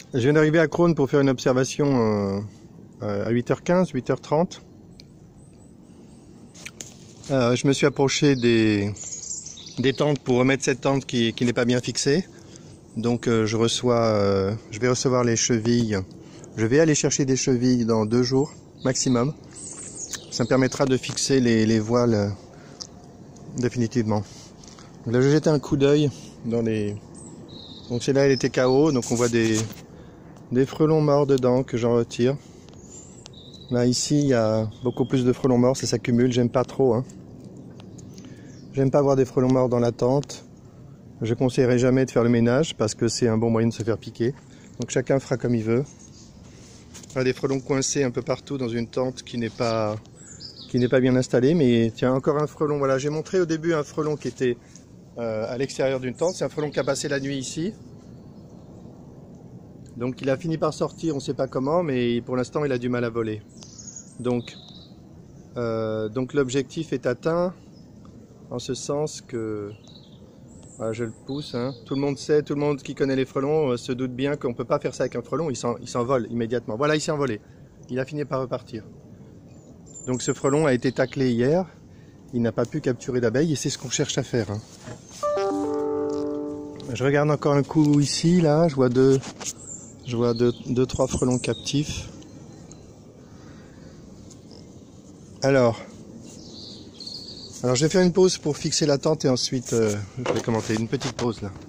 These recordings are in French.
Je viens d'arriver à Crosne pour faire une observation à 8h15, 8h30. Je me suis approché des tentes pour remettre cette tente qui n'est pas bien fixée. Donc je vais recevoir les chevilles. Je vais aller chercher des chevilles dans 2 jours maximum. Ça me permettra de fixer les voiles définitivement. Donc là, je jette un coup d'œil dans les... Donc celle-là, elle était KO, donc on voit des frelons morts dedans que j'en retire. Là, ici, il y a beaucoup plus de frelons morts, ça s'accumule, j'aime pas trop. Hein. J'aime pas avoir des frelons morts dans la tente. Je conseillerais jamais de faire le ménage parce que c'est un bon moyen de se faire piquer. Donc chacun fera comme il veut. Il y a des frelons coincés un peu partout dans une tente qui n'est pas bien installée. Mais tiens, encore un frelon. Voilà, j'ai montré au début un frelon qui était à l'extérieur d'une tente. C'est un frelon qui a passé la nuit ici. Donc il a fini par sortir, on ne sait pas comment, mais pour l'instant il a du mal à voler. Donc l'objectif est atteint, en ce sens que voilà, je le pousse. Hein. Tout le monde sait, tout le monde qui connaît les frelons se doute bien qu'on ne peut pas faire ça avec un frelon, il s'envole immédiatement. Voilà, il s'est envolé, il a fini par repartir. Donc ce frelon a été taclé hier, il n'a pas pu capturer d'abeilles et c'est ce qu'on cherche à faire. Hein. Je regarde encore un coup ici, là, je vois deux, trois frelons captifs. Alors je vais faire une pause pour fixer la tente et ensuite je vais commenter. Une petite pause là.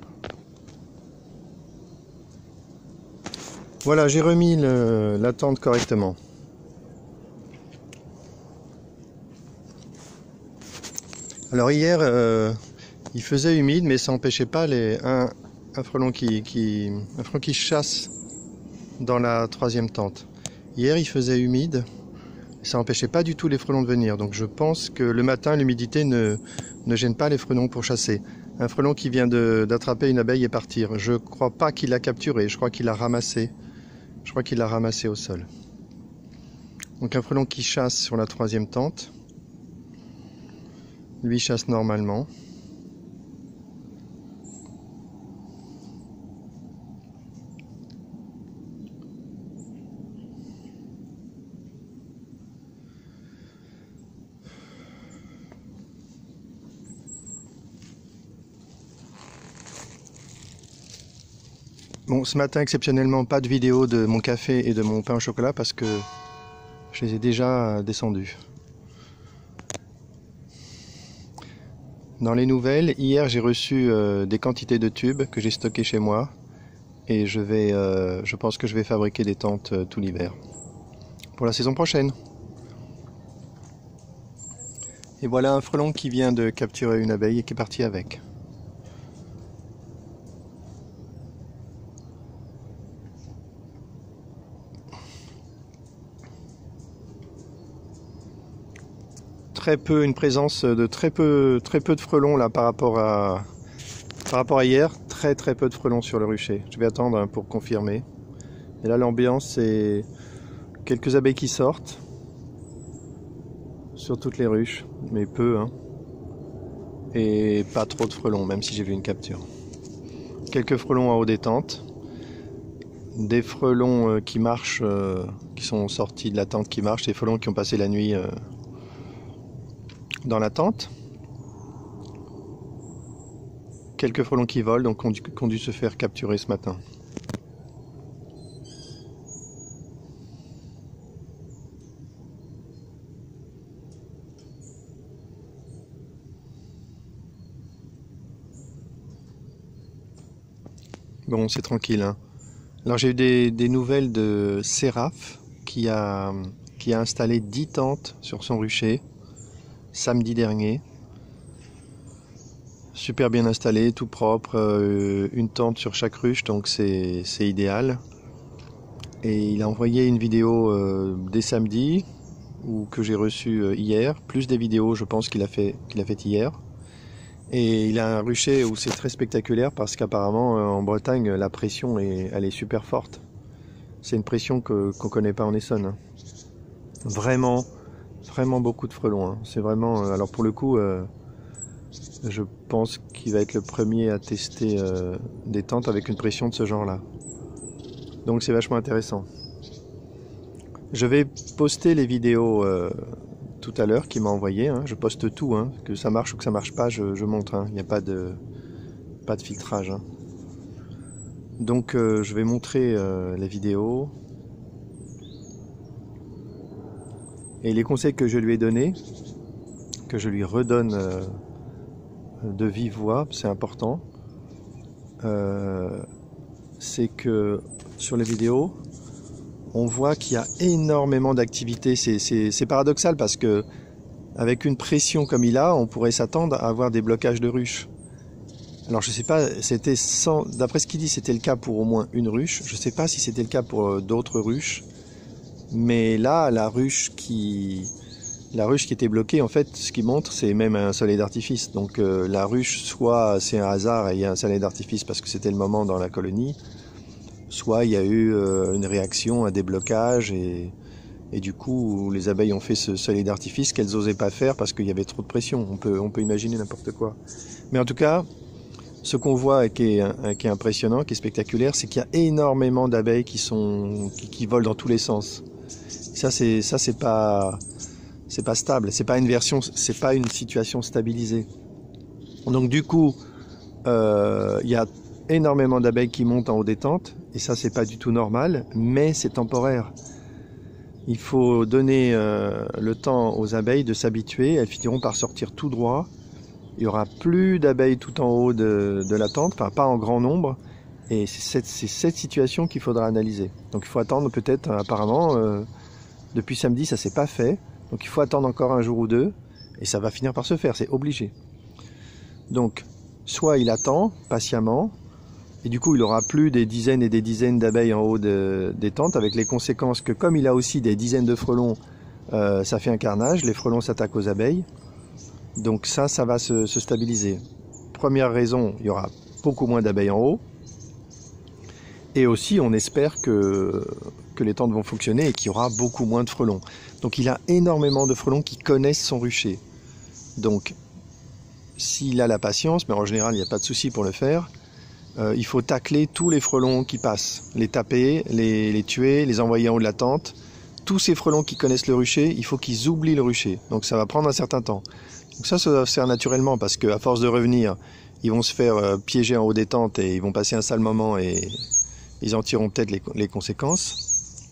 Voilà, j'ai remis la tente correctement. Alors hier, il faisait humide, mais ça n'empêchait pas un frelon qui chasse dans la 3e tente. Hier, il faisait humide. Ça n'empêchait pas du tout les frelons de venir. Donc je pense que le matin, l'humidité ne gêne pas les frelons pour chasser. Un frelon qui vient d'attraper une abeille et partir. Je ne crois pas qu'il l'a capturé. Je crois qu'il l'a ramassé. Je crois qu'il l'a ramassé au sol. Donc un frelon qui chasse sur la 3e tente. Lui chasse normalement. Bon, ce matin, exceptionnellement, pas de vidéo de mon café et de mon pain au chocolat parce que je les ai déjà descendus. Dans les nouvelles, hier, j'ai reçu des quantités de tubes que j'ai stockés chez moi et je pense que je vais fabriquer des tentes tout l'hiver pour la saison prochaine. Et voilà un frelon qui vient de capturer une abeille et qui est parti avec. Une présence de très peu de frelons là par rapport à hier, très peu de frelons sur le rucher. Je vais attendre hein, pour confirmer. Et là l'ambiance c'est quelques abeilles qui sortent sur toutes les ruches, mais peu hein. Et pas trop de frelons, même si j'ai vu une capture. Quelques frelons en haut des tentes, des frelons qui marchent, qui sont sortis de la tente qui marchent, des frelons qui ont passé la nuit dans la tente. Quelques frelons qui volent, donc qui ont dû se faire capturer ce matin. Bon, c'est tranquille. Hein. Alors j'ai eu des nouvelles de Séraph qui a installé 10 tentes sur son rucher samedi dernier. Super bien installé, tout propre, une tente sur chaque ruche, donc c'est idéal. Et il a envoyé une vidéo dès samedi, que j'ai reçue hier, plus des vidéos je pense qu'il a fait hier. Et il a un rucher où c'est très spectaculaire parce qu'apparemment en Bretagne la pression elle est super forte. C'est une pression qu'on ne connaît pas en Essonne. Hein. Vraiment beaucoup de frelons. Hein. C'est vraiment. Alors pour le coup, je pense qu'il va être le premier à tester des tentes avec une pression de ce genre-là. Donc c'est vachement intéressant. Je vais poster les vidéos tout à l'heure qu'il m'a envoyé. Hein. Je poste tout, hein. Que ça marche ou que ça marche pas, je montre. Hein. Il n'y a pas de filtrage. Hein. Donc je vais montrer les vidéos. Et les conseils que je lui ai donnés, que je lui redonne de vive voix, c'est important. C'est que sur les vidéos, on voit qu'il y a énormément d'activité. C'est paradoxal parce que avec une pression comme il a, on pourrait s'attendre à avoir des blocages de ruches. Alors je sais pas, c'était d'après ce qu'il dit, c'était le cas pour au moins une ruche. Je sais pas si c'était le cas pour d'autres ruches. Mais là, la ruche qui était bloquée, en fait, ce qui montre, c'est même un soleil d'artifice. Donc la ruche, soit c'est un hasard et il y a un soleil d'artifice parce que c'était le moment dans la colonie, soit il y a eu une réaction, un déblocage et du coup les abeilles ont fait ce soleil d'artifice qu'elles n'osaient pas faire parce qu'il y avait trop de pression. On peut imaginer n'importe quoi. Mais en tout cas, ce qu'on voit qui est impressionnant, qui est spectaculaire, c'est qu'il y a énormément d'abeilles qui volent dans tous les sens. Ça c'est pas stable, c'est pas une situation stabilisée. Donc du coup, il y a énormément d'abeilles qui montent en haut des tentes et ça c'est pas du tout normal, mais c'est temporaire. Il faut donner le temps aux abeilles de s'habituer, elles finiront par sortir tout droit. Il y aura plus d'abeilles tout en haut de la tente, enfin pas en grand nombre, et c'est cette situation qu'il faudra analyser. Donc il faut attendre peut-être, apparemment, depuis samedi ça s'est pas fait, donc il faut attendre encore un jour ou deux, et ça va finir par se faire, c'est obligé. Donc soit il attend patiemment, et du coup il aura plus des dizaines et des dizaines d'abeilles en haut des tentes, avec les conséquences que comme il a aussi des dizaines de frelons, ça fait un carnage, les frelons s'attaquent aux abeilles. Donc ça va se stabiliser. Première raison, il y aura beaucoup moins d'abeilles en haut. Et aussi, on espère que les tentes vont fonctionner et qu'il y aura beaucoup moins de frelons. Donc il a énormément de frelons qui connaissent son rucher. Donc, s'il a la patience, mais en général, il n'y a pas de souci pour le faire, il faut tacler tous les frelons qui passent. Les taper, les tuer, les envoyer en haut de la tente. Tous ces frelons qui connaissent le rucher, il faut qu'ils oublient le rucher. Donc ça va prendre un certain temps. Donc ça va se faire naturellement parce qu'à force de revenir, ils vont se faire piéger en haut des tentes et ils vont passer un sale moment et ils en tireront peut-être les conséquences.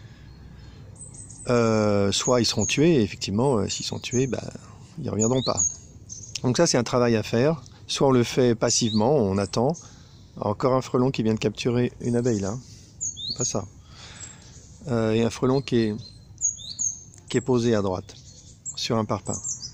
Soit ils seront tués et effectivement, s'ils sont tués, ils ne reviendront pas. Donc ça c'est un travail à faire. Soit on le fait passivement, on attend. Encore un frelon qui vient de capturer une abeille là. Pas ça. Et un frelon qui est posé à droite sur un parpaing.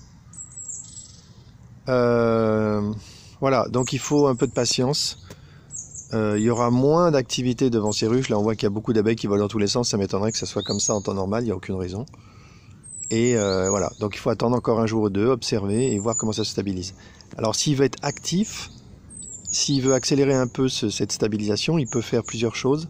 Voilà, donc il faut un peu de patience. Il y aura moins d'activité devant ces ruches. Là on voit qu'il y a beaucoup d'abeilles qui volent dans tous les sens. Ça m'étonnerait que ça soit comme ça en temps normal, il n'y a aucune raison. Et voilà, donc il faut attendre encore un jour ou deux, observer et voir comment ça se stabilise. Alors s'il veut être actif, s'il veut accélérer un peu cette stabilisation, il peut faire plusieurs choses.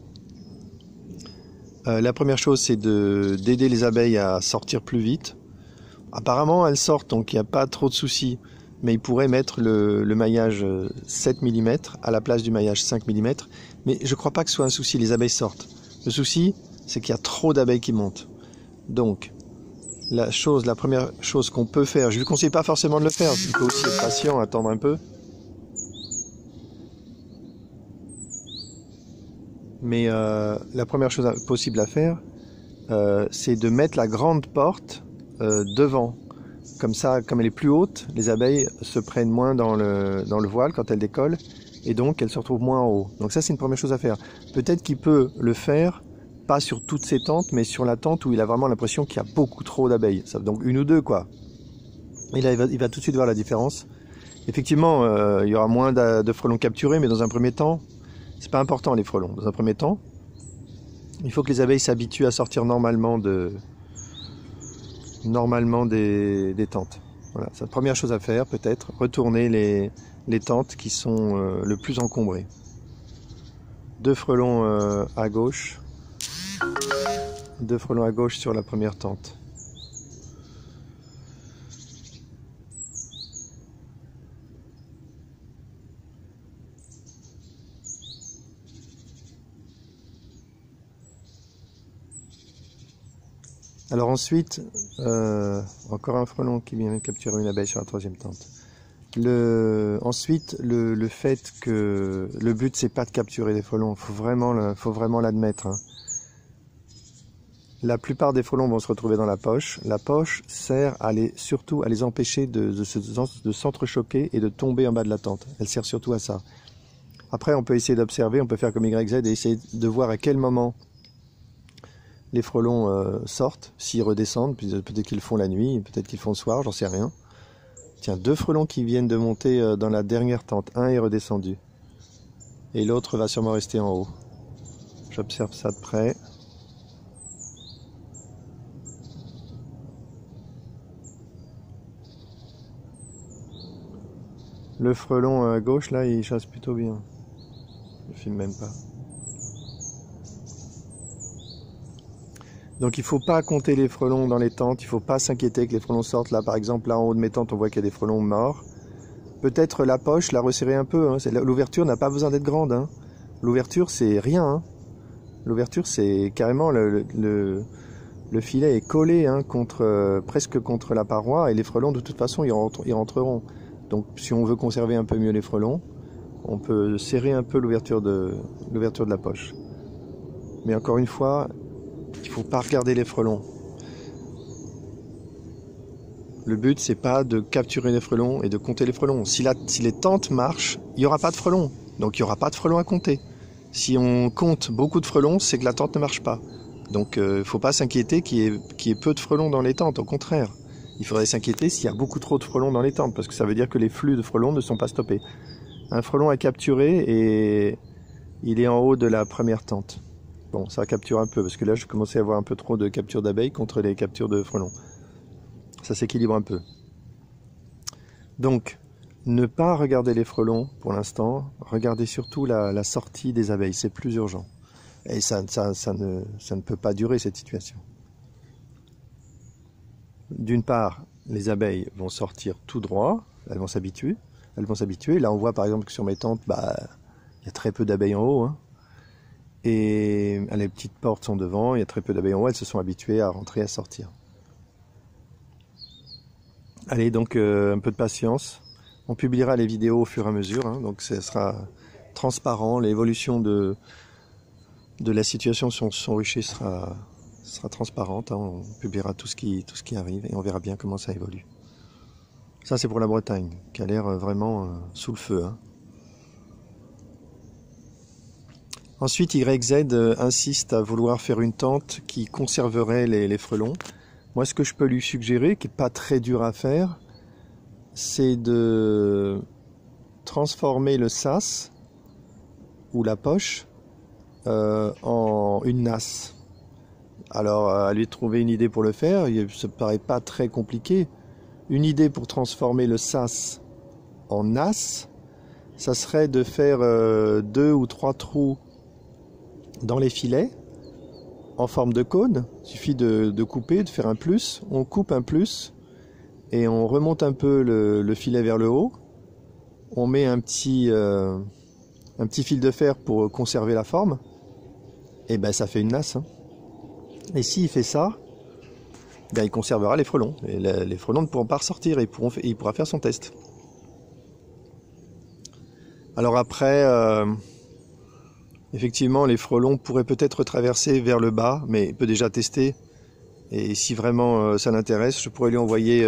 La première chose c'est d'aider les abeilles à sortir plus vite. Apparemment elles sortent donc il n'y a pas trop de soucis, mais il pourrait mettre le maillage 7 mm à la place du maillage 5 mm, mais je ne crois pas que ce soit un souci, les abeilles sortent. Le souci c'est qu'il y a trop d'abeilles qui montent. Donc la première chose qu'on peut faire, je ne lui conseille pas forcément de le faire, il peut aussi être patient, attendre un peu. Mais la première chose possible à faire, c'est de mettre la grande porte devant. Comme ça, comme elle est plus haute, les abeilles se prennent moins dans le voile quand elles décollent, et donc elles se retrouvent moins en haut. Donc ça c'est une première chose à faire. Peut-être qu'il peut le faire, pas sur toutes ses tentes, mais sur la tente où il a vraiment l'impression qu'il y a beaucoup trop d'abeilles. Donc une ou deux quoi. Et là il va tout de suite voir la différence. Effectivement, il y aura moins de frelons capturés, mais dans un premier temps, c'est pas important les frelons. Dans un premier temps, il faut que les abeilles s'habituent à sortir normalement des tentes. Voilà, c'est la première chose à faire peut-être, retourner les tentes qui sont le plus encombrées. 2 frelons à gauche, 2 frelons à gauche sur la première tente. Alors ensuite, encore un frelon qui vient capturer une abeille sur la troisième tente. Ensuite, le fait que le but c'est pas de capturer des frelons, faut vraiment l'admettre. Hein. La plupart des frelons vont se retrouver dans la poche. La poche sert surtout à les empêcher de s'entrechoquer et de tomber en bas de la tente. Elle sert surtout à ça. Après, on peut essayer d'observer, on peut faire comme YZ et essayer de voir à quel moment les frelons sortent, s'ils redescendent, peut-être qu'ils le font la nuit, peut-être qu'ils le font le soir, j'en sais rien. Tiens, 2 frelons qui viennent de monter dans la dernière tente. Un est redescendu. Et l'autre va sûrement rester en haut. J'observe ça de près. Le frelon à gauche, là, il chasse plutôt bien. Je filme même pas. Donc il ne faut pas compter les frelons dans les tentes, il ne faut pas s'inquiéter que les frelons sortent. Là par exemple, là en haut de mes tentes, on voit qu'il y a des frelons morts. Peut-être la poche, la resserrer un peu. Hein. L'ouverture n'a pas besoin d'être grande. Hein. L'ouverture, c'est rien. Hein. L'ouverture, c'est carrément le filet est collé hein, presque contre la paroi et les frelons, de toute façon, ils rentreront. Donc si on veut conserver un peu mieux les frelons, on peut serrer un peu l'ouverture de la poche. Mais encore une fois, il ne faut pas regarder les frelons. Le but, c'est pas de capturer les frelons et de compter les frelons. Si les tentes marchent, il n'y aura pas de frelons. Donc il n'y aura pas de frelons à compter. Si on compte beaucoup de frelons, c'est que la tente ne marche pas. Donc il ne faut pas s'inquiéter qu'il y ait peu de frelons dans les tentes. Au contraire, il faudrait s'inquiéter s'il y a beaucoup trop de frelons dans les tentes, parce que ça veut dire que les flux de frelons ne sont pas stoppés. Un frelon à capturer et il est en haut de la première tente. Bon, ça capture un peu, parce que là, je commençais à avoir un peu trop de captures d'abeilles contre les captures de frelons. Ça s'équilibre un peu. Donc, ne pas regarder les frelons pour l'instant. Regardez surtout la sortie des abeilles, c'est plus urgent. Et ça ne peut pas durer, cette situation. D'une part, les abeilles vont sortir tout droit, elles vont s'habituer. Là, on voit par exemple que sur mes tentes, il y a très peu d'abeilles en haut. Hein. Et les petites portes sont devant, il y a très peu d'abeilles en haut, elles se sont habituées à rentrer et à sortir. Allez, donc un peu de patience. On publiera les vidéos au fur et à mesure, hein, donc ce sera transparent. L'évolution de la situation sur son rucher sera transparente. Hein, on publiera tout ce qui arrive et on verra bien comment ça évolue. Ça, c'est pour la Bretagne, qui a l'air vraiment sous le feu. Hein. Ensuite, YZ insiste à vouloir faire une tente qui conserverait les frelons. Moi, ce que je peux lui suggérer, qui n'est pas très dur à faire, c'est de transformer le sas ou la poche en une nasse. Alors, à lui trouver une idée pour le faire, ça ne paraît pas très compliqué. Une idée pour transformer le sas en nasse, ça serait de faire 2 ou 3 trous dans les filets en forme de cône. Il suffit de couper, de faire un plus. On coupe un plus et on remonte un peu le filet vers le haut. On met un petit fil de fer pour conserver la forme. Et ben ça fait une nasse. Hein. Et s'il fait ça, ben, il conservera les frelons. Et les frelons ne pourront pas ressortir et il pourra faire son test. Alors après, effectivement, les frelons pourraient peut-être traverser vers le bas, mais il peut déjà tester. Et si vraiment ça l'intéresse, je pourrais lui envoyer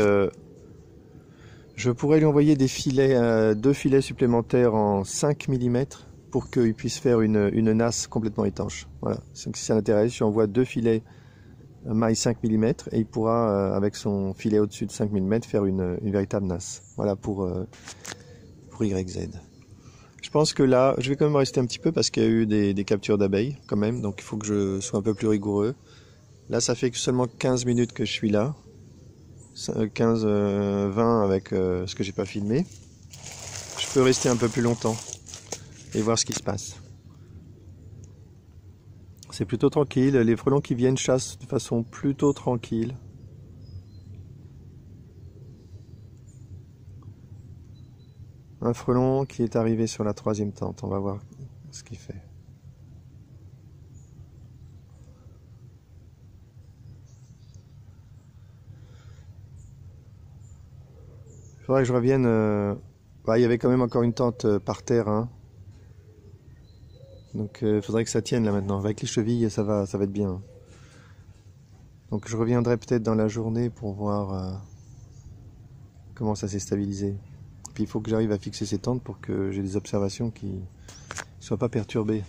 des filets, 2 filets supplémentaires en 5 mm pour qu'il puisse faire une nasse complètement étanche. Voilà. Donc, si ça l'intéresse, je lui envoie 2 filets maille 5 mm et il pourra, avec son filet au-dessus de 5 mm, faire une véritable nasse. Voilà pour YZ. Je pense que là, je vais quand même rester un petit peu parce qu'il y a eu des captures d'abeilles quand même, donc il faut que je sois un peu plus rigoureux. Là, ça fait que seulement 15 minutes que je suis là. 15-20 avec ce que j'ai pas filmé. Je peux rester un peu plus longtemps et voir ce qui se passe. C'est plutôt tranquille, les frelons qui viennent chassent de façon plutôt tranquille. Un frelon qui est arrivé sur la 3e tente, on va voir ce qu'il fait. Faudrait que je revienne. Bah, il y avait quand même encore une tente par terre, hein. Donc il faudrait que ça tienne là maintenant. Avec les chevilles, ça va être bien. Donc je reviendrai peut-être dans la journée pour voir comment ça s'est stabilisé. Puis il faut que j'arrive à fixer ces tentes pour que j'ai des observations qui ne soient pas perturbées.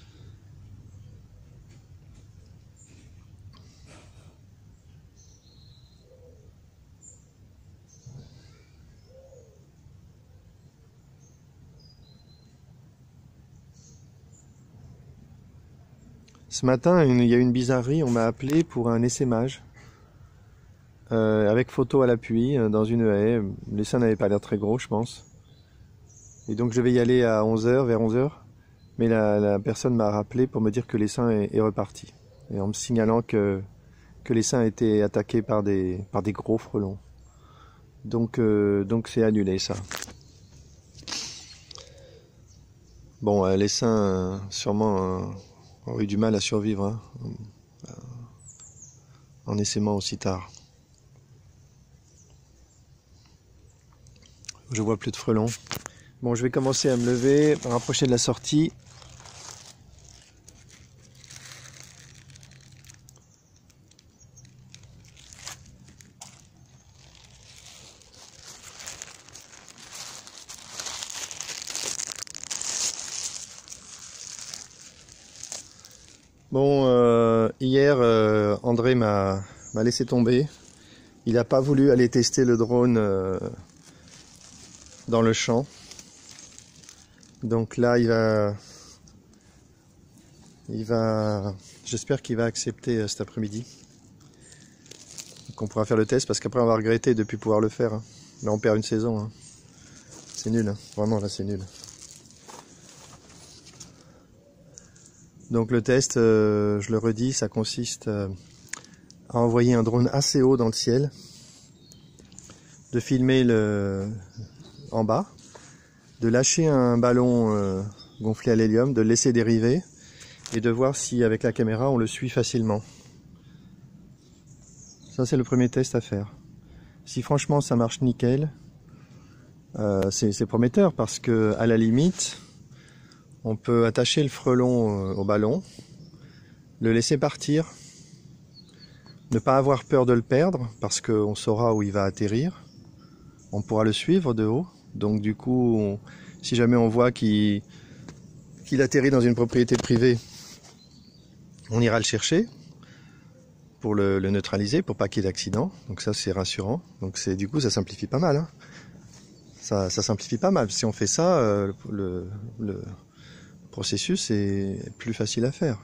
Ce matin, il y a eu une bizarrerie, on m'a appelé pour un essaimage. Avec photo à l'appui, dans une haie. L'essaim n'avait pas l'air très gros, je pense. Et donc je vais y aller à 11h, vers 11h. Mais la personne m'a rappelé pour me dire que l'essaim est reparti. Et en me signalant que l'essaim a été attaqué par des gros frelons. Donc c'est annulé ça. Bon, l'essaim sûrement aurait eu du mal à survivre, hein, en essaimant aussi tard. Je vois plus de frelons. Bon, je vais commencer à me lever, me rapprocher de la sortie. Bon, hier, André m'a laissé tomber. Il n'a pas voulu aller tester le drone dans le champ. Donc là, j'espère qu'il va accepter cet après-midi. Qu'on pourra faire le test parce qu'après on va regretter de ne plus pouvoir le faire, hein. Là on perd une saison, hein. C'est nul, hein. Vraiment là c'est nul. Donc le test, je le redis, ça consiste à envoyer un drone assez haut dans le ciel, de filmer en bas, de lâcher un ballon gonflé à l'hélium, de le laisser dériver et de voir si avec la caméra on le suit facilement. Ça c'est le premier test à faire. Si franchement ça marche nickel, c'est prometteur parce que à la limite on peut attacher le frelon au ballon, le laisser partir, ne pas avoir peur de le perdre parce qu'on saura où il va atterrir, on pourra le suivre de haut. Donc du coup, si jamais on voit qu'il atterrit dans une propriété privée, on ira le chercher pour le neutraliser, pour pas qu'il y ait d'accident. Donc ça c'est rassurant. Donc du coup ça simplifie pas mal, hein. Ça simplifie pas mal. Si on fait ça, le processus est plus facile à faire.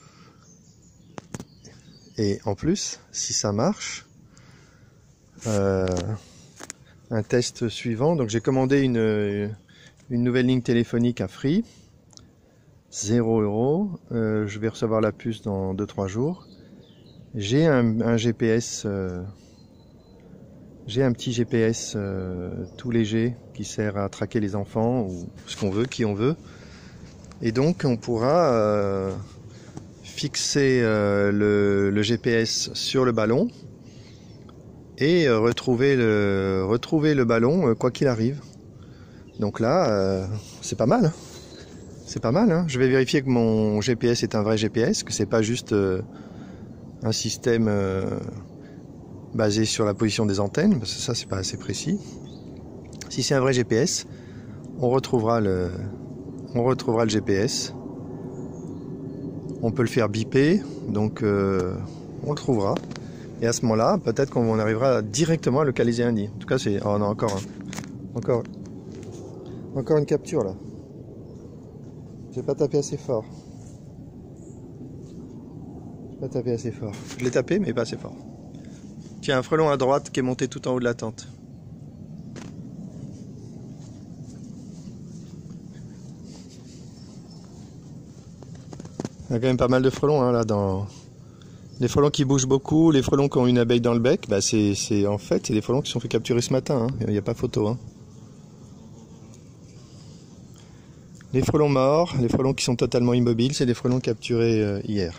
Et en plus, si ça marche, un test suivant, donc j'ai commandé une nouvelle ligne téléphonique à Free, 0 €, je vais recevoir la puce dans 2-3 jours. J'ai un GPS, j'ai un petit GPS tout léger qui sert à traquer les enfants ou ce qu'on veut, qui on veut. Et donc on pourra fixer le GPS sur le ballon et retrouver le ballon quoi qu'il arrive. Donc là, c'est pas mal, hein. C'est pas mal, hein. Je vais vérifier que mon GPS est un vrai GPS, que c'est pas juste un système basé sur la position des antennes, parce que ça c'est pas assez précis. Si c'est un vrai GPS, on retrouvera le GPS. On peut le faire biper, donc on le trouvera. Et à ce moment-là, peut-être qu'on arrivera directement à localiser un nid. En tout cas, c'est... Oh, on a encore une capture là. J'ai pas tapé assez fort. Je l'ai tapé, mais pas assez fort. Tiens, un frelon à droite qui est monté tout en haut de la tente. Il y a quand même pas mal de frelons, hein, là, les frelons qui bougent beaucoup, les frelons qui ont une abeille dans le bec, bah en fait c'est des frelons qui se sont fait capturer ce matin, hein. Il n'y a pas photo, hein. Les frelons morts, les frelons qui sont totalement immobiles, c'est des frelons capturés hier.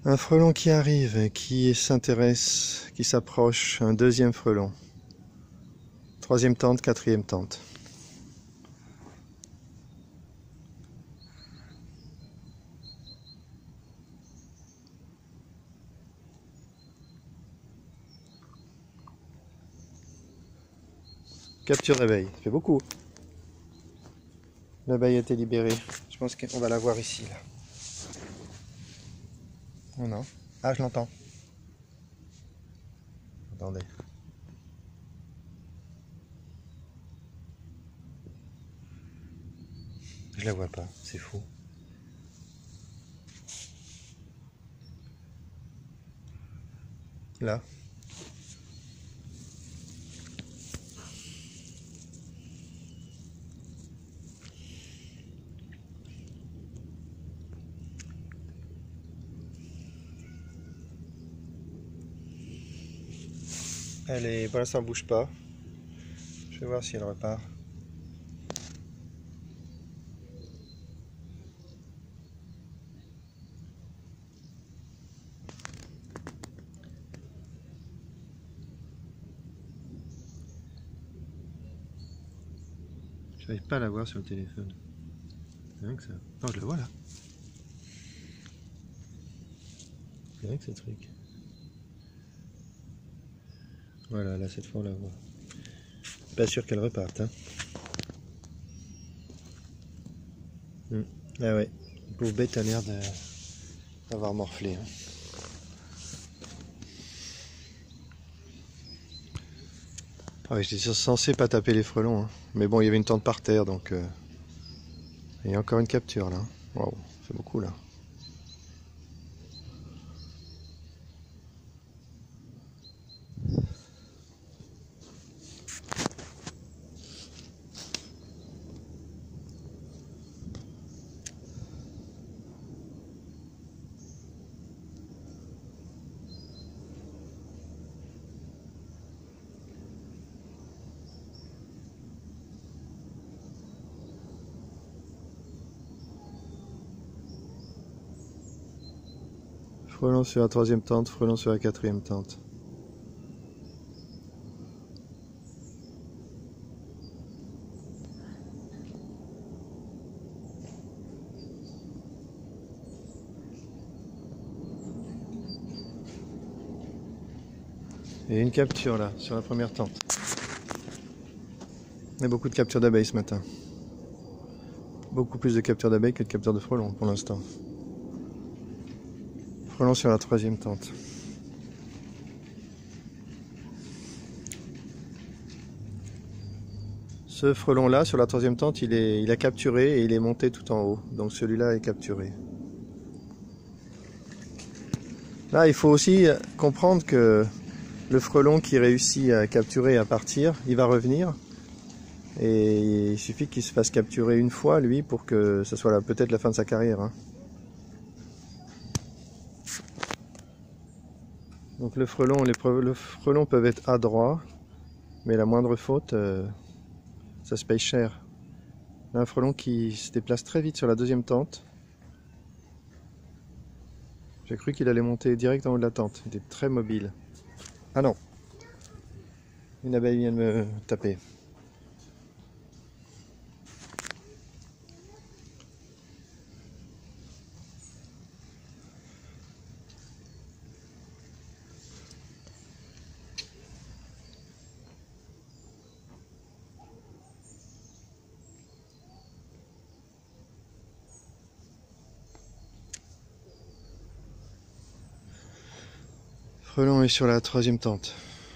Un frelon qui arrive, qui s'intéresse, qui s'approche, un deuxième frelon. Troisième tente, quatrième tente. Capture d'abeille, ça fait beaucoup. L'abeille a été libérée. Je pense qu'on va la voir ici, là. Oh non. Ah, je l'entends. Attendez. Je la vois pas, c'est fou. Là. Elle est, pour l'instant, elle bouge pas. Je vais voir si elle repart. Je n'arrive pas à la voir sur le téléphone. C'est rien que ça. Non, je la vois là. C'est rien que ce truc. Voilà, là cette fois on la voit. Pas sûr qu'elle reparte. Hein. Ah ouais, la pauvre bête a l'air d'avoir morflé. Hein. Ah ouais, j'étais censé pas taper les frelons. Hein. Mais bon, il y avait une tente par terre donc. Il y a encore une capture là. Waouh, c'est beaucoup là. Frelon sur la troisième tente, frelon sur la quatrième tente. Et une capture là, sur la première tente. Il y a beaucoup de captures d'abeilles ce matin. Beaucoup plus de captures d'abeilles que de captures de frelons pour l'instant. Frelon sur la troisième tente. Ce frelon là sur la troisième tente il a capturé et il est monté tout en haut. Donc celui-là est capturé. Là il faut aussi comprendre que le frelon qui réussit à capturer et à partir, il va revenir. Et il suffit qu'il se fasse capturer une fois lui pour que ce soit peut-être la fin de sa carrière. Hein. Donc les frelons peuvent être adroits, mais la moindre faute, ça se paye cher. Là, un frelon qui se déplace très vite sur la deuxième tente. J'ai cru qu'il allait monter direct en haut de la tente. Il était très mobile. Ah non! Une abeille vient de me taper. Frelon est sur la troisième tente.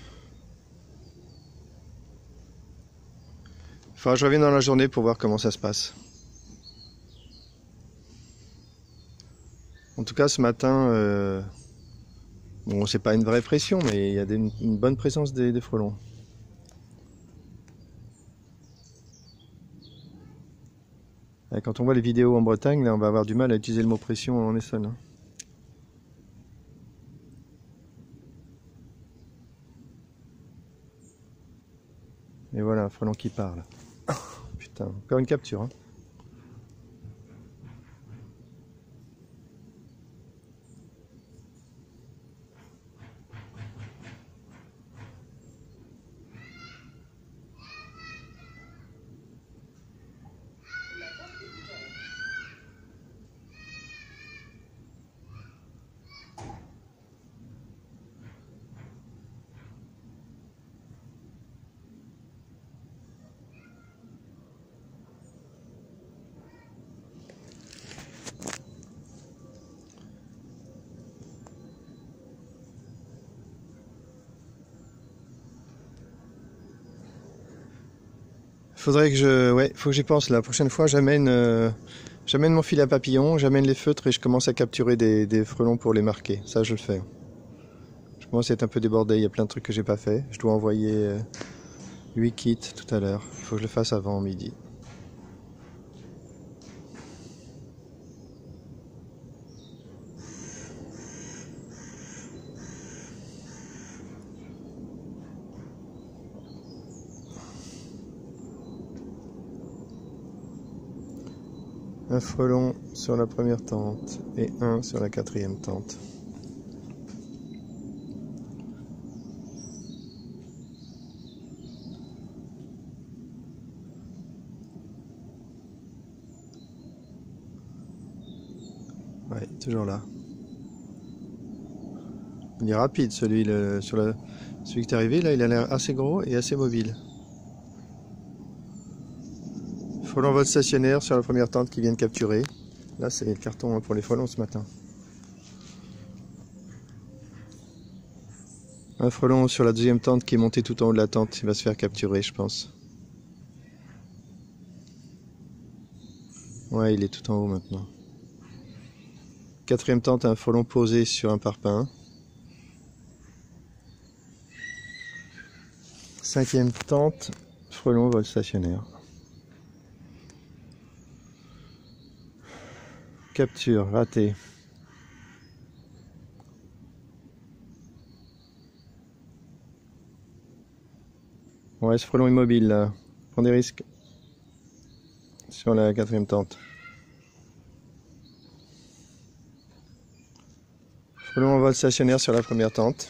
Il faudra que je revienne dans la journée pour voir comment ça se passe. En tout cas, ce matin, bon, c'est pas une vraie pression, mais il y a une bonne présence des frelons. Et quand on voit les vidéos en Bretagne, là, on va avoir du mal à utiliser le mot pression en Essonne. Hein. Et voilà, un frelon qui parle. Putain, encore une capture. Hein. Faudrait que faut que j'y pense. La prochaine fois, j'amène mon filet à papillon, j'amène les feutres et je commence à capturer des frelons pour les marquer. Ça, je le fais. Je commence à être un peu débordé. Il y a plein de trucs que j'ai pas fait. Je dois envoyer 8 kits tout à l'heure. Il faut que je le fasse avant midi. Un frelon sur la première tente et un sur la quatrième tente. Ouais, toujours là. Il est rapide celui qui est arrivé là, il a l'air assez gros et assez mobile. Frelon vol stationnaire sur la première tente qui vient de capturer. Là c'est le carton pour les frelons ce matin. Un frelon sur la deuxième tente qui est monté tout en haut de la tente, il va se faire capturer je pense. Ouais, il est tout en haut maintenant. Quatrième tente, un frelon posé sur un parpaing. Cinquième tente, frelon vol stationnaire. Capture ratée. Ouais, ce frelon immobile là, prend des risques sur la quatrième tente. Frelon en vol stationnaire sur la première tente.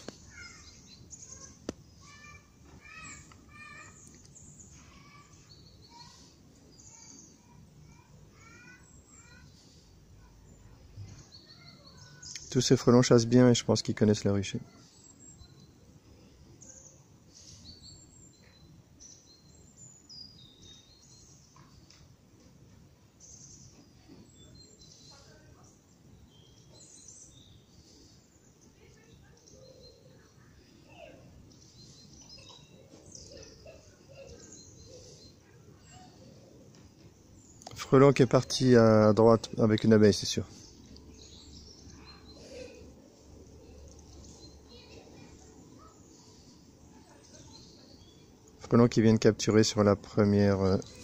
Tous ces frelons chassent bien et je pense qu'ils connaissent le rucher. Frelon qui est parti à droite avec une abeille, c'est sûr. Frelon qui vient de capturer sur la première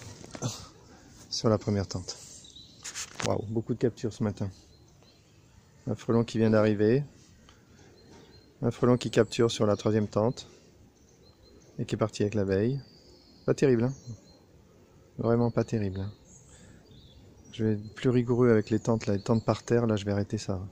tente. Waouh, beaucoup de captures ce matin. Un frelon qui vient d'arriver. Un frelon qui capture sur la troisième tente. Et qui est parti avec l'abeille. Pas terrible, hein? Vraiment pas terrible. Hein. Je vais être plus rigoureux avec les tentes, là, les tentes par terre, là je vais arrêter ça.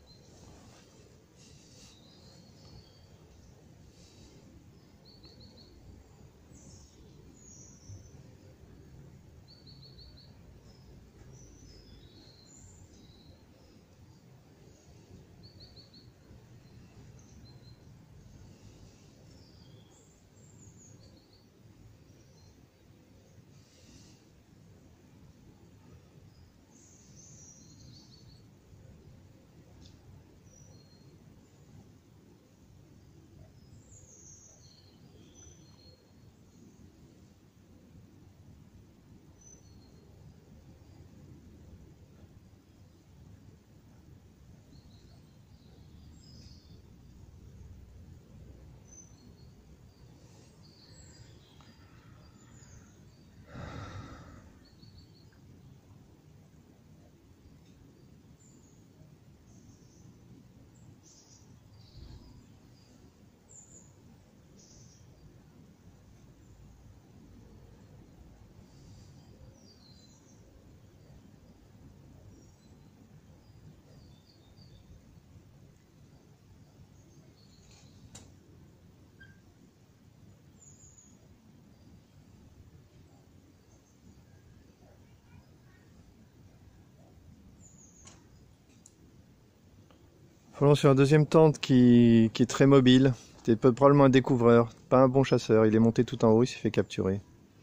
Frelon sur la deuxième tente qui est très mobile. C'est probablement un découvreur, pas un bon chasseur. Il est monté tout en haut, il s'est fait capturer.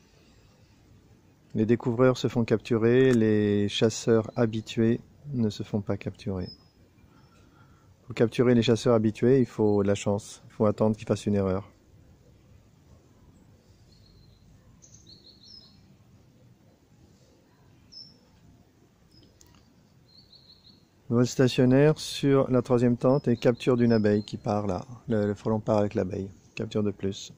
Les découvreurs se font capturer, les chasseurs habitués ne se font pas capturer. Pour capturer les chasseurs habitués, il faut de la chance. Il faut attendre qu'ils fassent une erreur. Vol stationnaire sur la troisième tente et capture d'une abeille qui part là. Le frelon part avec l'abeille. Capture de plus.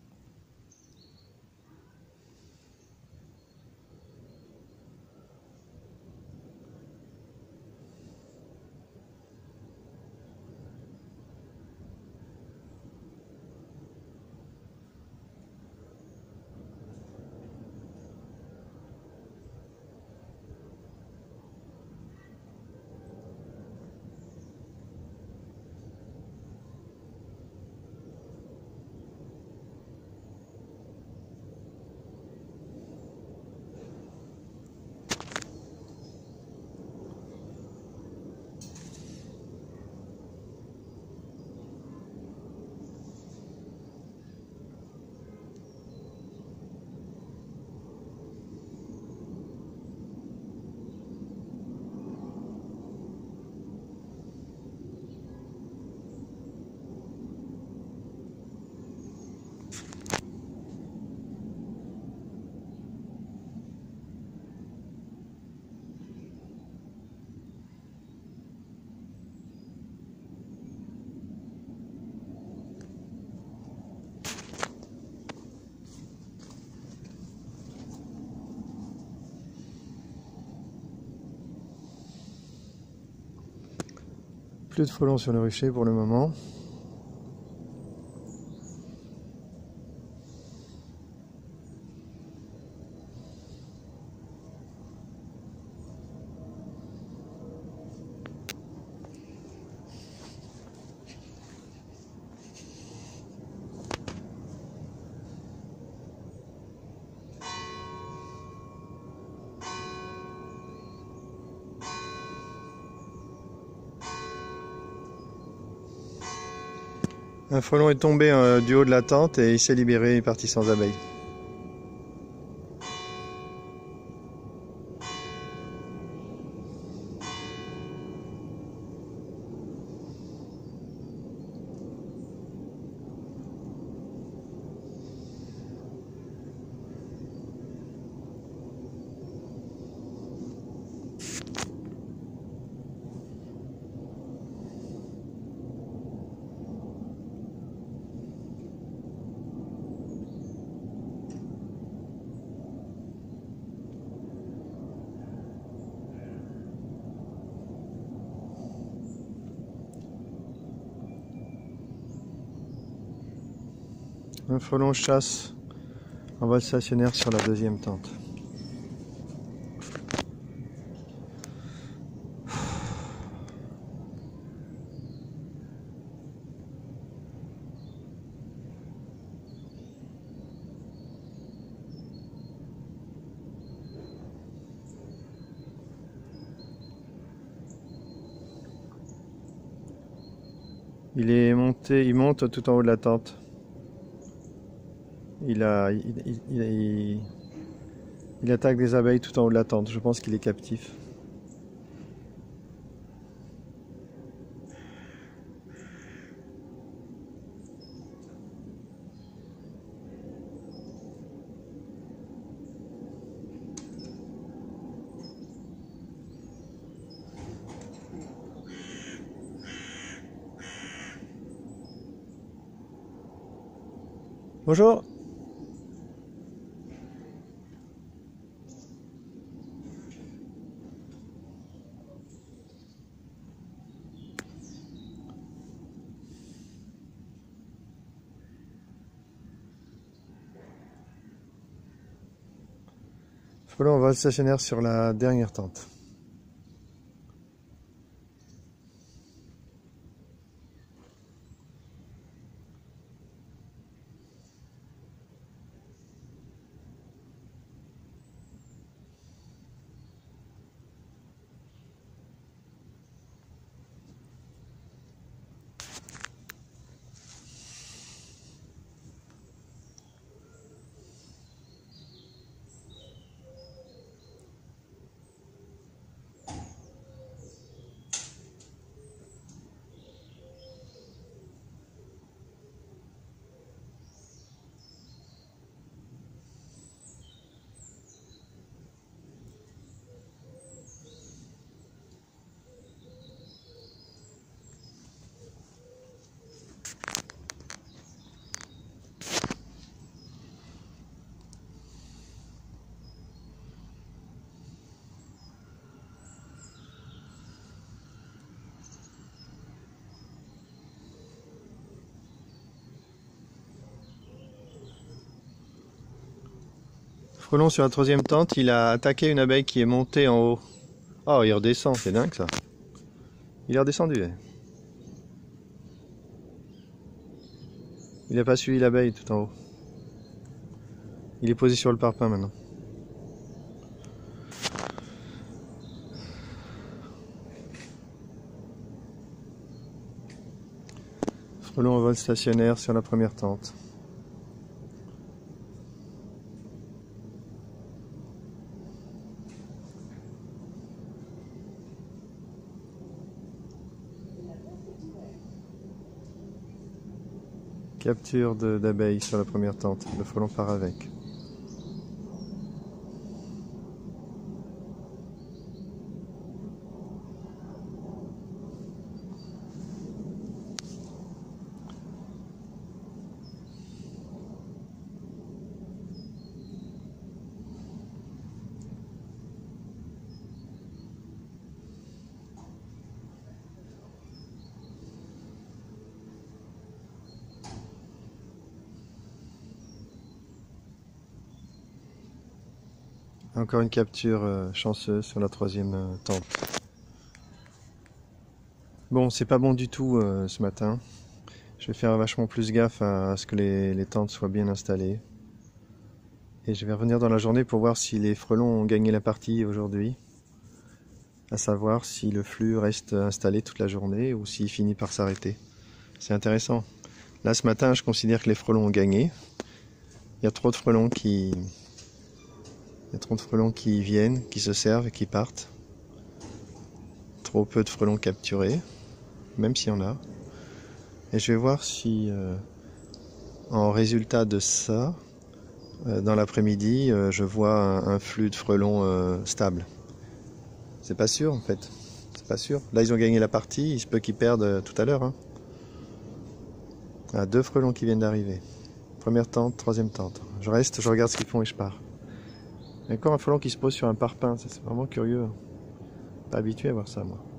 Plus de frelons sur le rucher pour le moment. Un frelon est tombé du haut de la tente et il s'est libéré, il est parti sans abeille. Un frelon chasse en vol stationnaire sur la deuxième tente. Il monte tout en haut de la tente. Il attaque des abeilles tout en haut de la tente. Je pense qu'il est captif. Bonjour. Frelon en vol stationnaire sur la dernière tente. Frelon sur la troisième tente, il a attaqué une abeille qui est montée en haut. Oh, il redescend, c'est dingue ça. Il est redescendu. Il n'a pas suivi l'abeille tout en haut. Il est posé sur le parpaing maintenant. Frelon en vol stationnaire sur la première tente. Capture d'abeilles sur la première tente. Le frelon part avec. Encore une capture chanceuse sur la troisième tente. Bon, c'est pas bon du tout ce matin. Je vais faire vachement plus gaffe à ce que les tentes soient bien installées. Et je vais revenir dans la journée pour voir si les frelons ont gagné la partie aujourd'hui. À savoir si le flux reste installé toute la journée ou s'il finit par s'arrêter. C'est intéressant. Là ce matin, je considère que les frelons ont gagné. Il y a trop de frelons qui viennent, qui se servent et qui partent. Trop peu de frelons capturés, même s'il y en a. Et je vais voir si, en résultat de ça, dans l'après-midi, je vois un flux de frelons stable. C'est pas sûr en fait. C'est pas sûr. Là, ils ont gagné la partie, il se peut qu'ils perdent tout à l'heure. Hein. Ah, 2 frelons qui viennent d'arriver. Première tente, troisième tente. Je reste, je regarde ce qu'ils font et je pars. Il y a encore un frelon qui se pose sur un parpaing, c'est vraiment curieux. Pas habitué à voir ça, moi.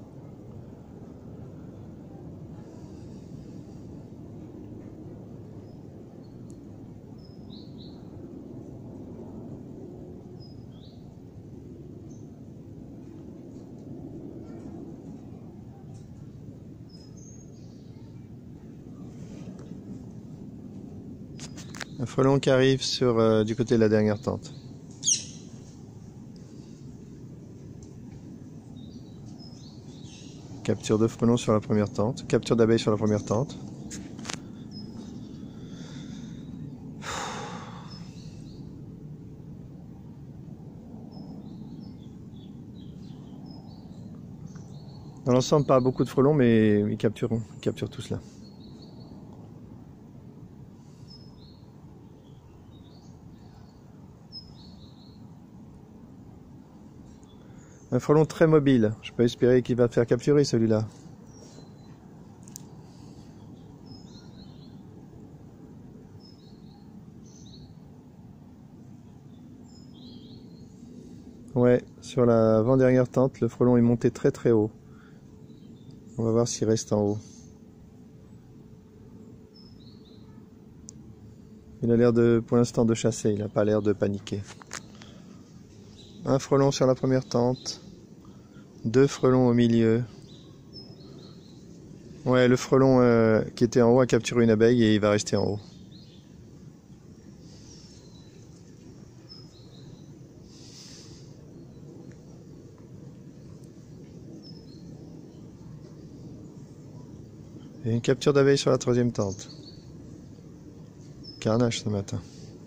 Un frelon qui arrive du côté de la dernière tente. Capture de frelons sur la première tente. Capture d'abeilles sur la première tente. Dans l'ensemble, pas beaucoup de frelons, mais ils capturent tout cela. Un frelon très mobile. Je peux espérer qu'il va faire capturer celui-là. Ouais, sur la avant-dernière tente, le frelon est monté très très haut. On va voir s'il reste en haut. Il a l'air pour l'instant de chasser, il n'a pas l'air de paniquer. Un frelon sur la première tente. 2 frelons au milieu. Ouais, le frelon qui était en haut a capturé une abeille et il va rester en haut. Et une capture d'abeille sur la troisième tente. Carnage ce matin.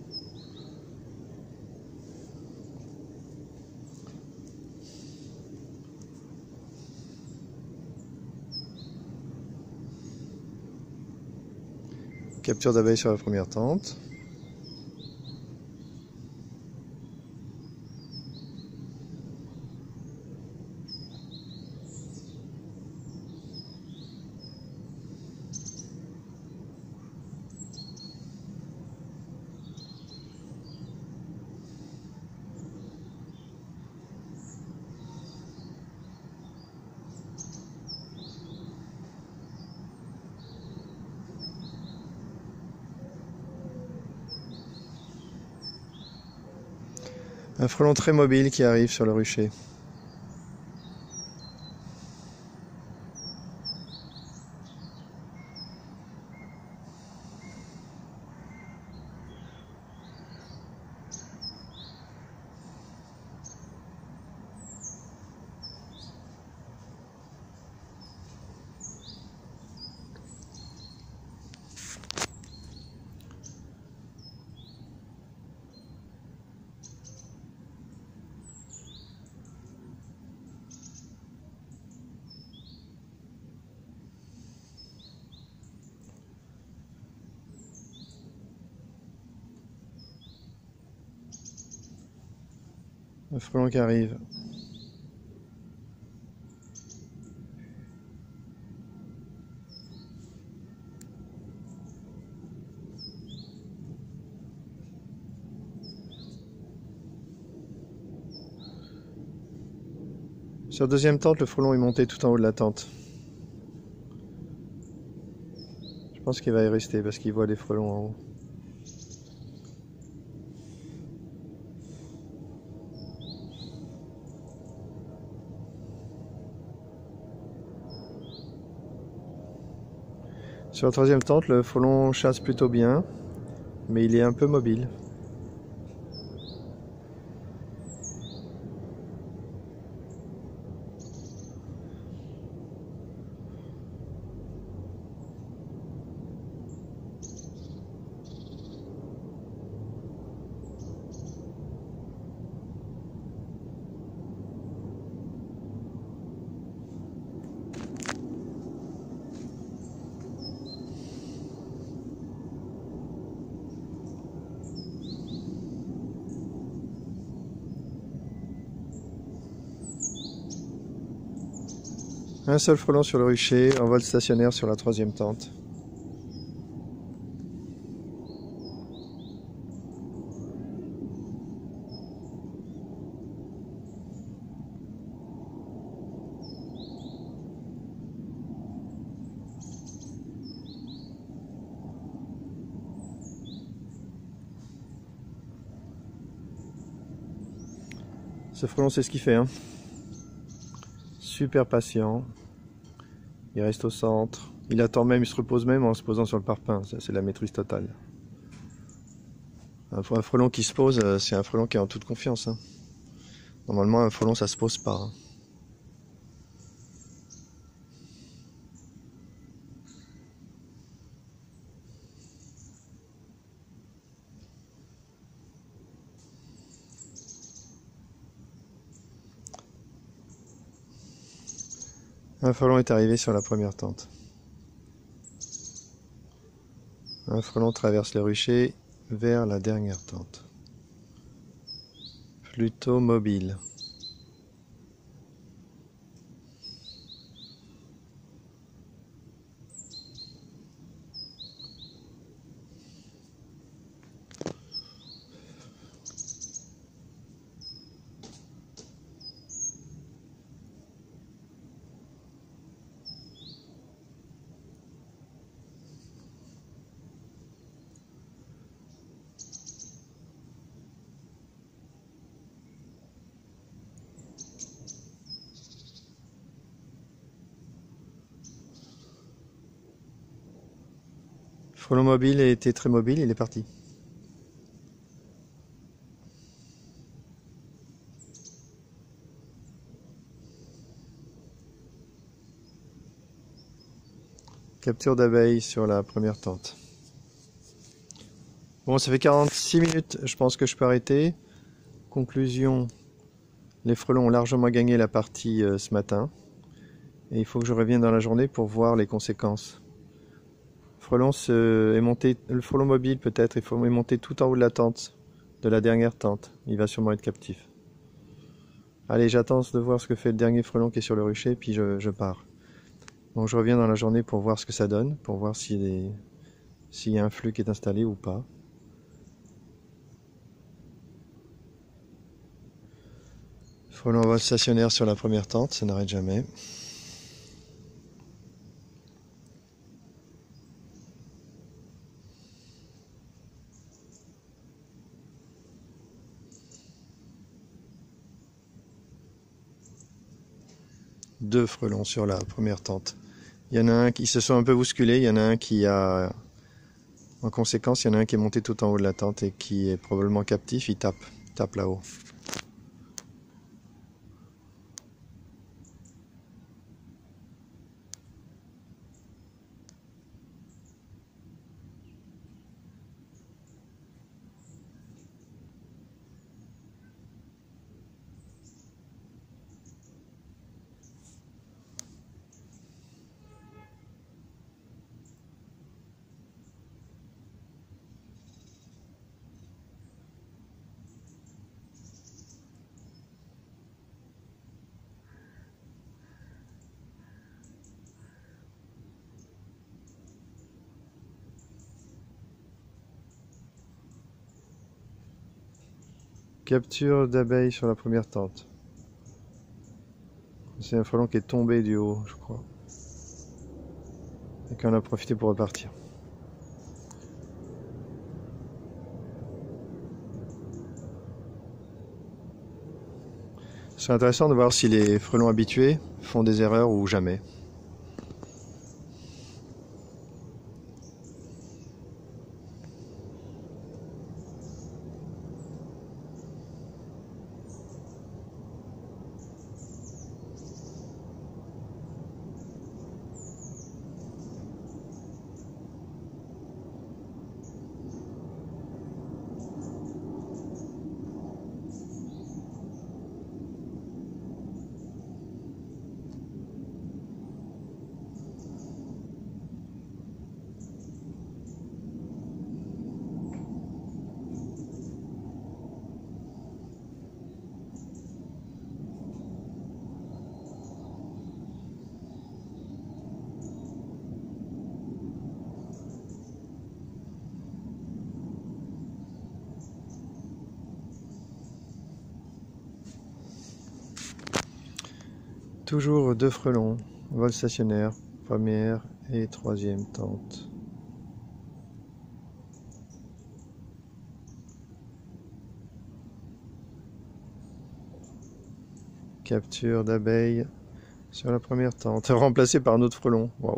Capture d'abeille sur la première tente. Un frelon très mobile qui arrive sur le rucher. Un frelon qui arrive. Sur deuxième tente, le frelon est monté tout en haut de la tente. Je pense qu'il va y rester parce qu'il voit les frelons en haut. Sur la troisième tente, le frelon chasse plutôt bien, mais il est un peu mobile. Un seul frelon sur le rucher, en vol stationnaire sur la troisième tente. Ce frelon sait ce qu'il fait, hein. Super patient. Il reste au centre. Il attend même, il se repose même en se posant sur le parpaing. Ça, c'est la maîtrise totale. Un frelon qui se pose, c'est un frelon qui est en toute confiance, hein. Normalement, un frelon, ça se pose pas, hein. Un frelon est arrivé sur la première tente. Un frelon traverse le rucher vers la dernière tente. Plutôt mobile. Frelon mobile était très mobile, il est parti. Capture d'abeilles sur la première tente. Bon, ça fait 46 minutes, je pense que je peux arrêter. Conclusion, les frelons ont largement gagné la partie ce matin. Et il faut que je revienne dans la journée pour voir les conséquences. Le frelon mobile peut-être, est monté tout en haut de la tente, de la dernière tente. Il va sûrement être captif. Allez, j'attends de voir ce que fait le dernier frelon qui est sur le rucher, puis je pars. Donc je reviens dans la journée pour voir ce que ça donne, pour voir s'il y a un flux qui est installé ou pas. Frelon en vol stationnaire sur la première tente, ça n'arrête jamais. 2 frelons sur la première tente. Il y en a un qui se sont un peu bousculés, il y en a un qui a... En conséquence, il y en a un qui est monté tout en haut de la tente et qui est probablement captif, il tape là-haut. Capture d'abeilles sur la première tente. C'est un frelon qui est tombé du haut, je crois. Et qu'on a profité pour repartir. C'est intéressant de voir si les frelons habitués font des erreurs ou jamais. Toujours 2 frelons, vol stationnaire, première et troisième tente. Capture d'abeilles sur la première tente, remplacé par un autre frelon. Waouh!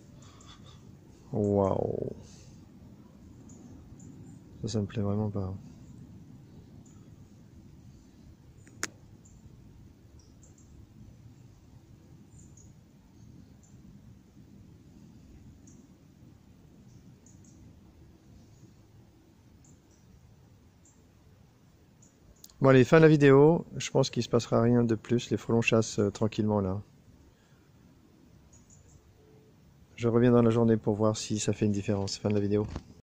Waouh! Ça me plaît vraiment pas. Bon allez, fin de la vidéo. Je pense qu'il se passera rien de plus. Les frelons chassent tranquillement là. Je reviens dans la journée pour voir si ça fait une différence. Fin de la vidéo.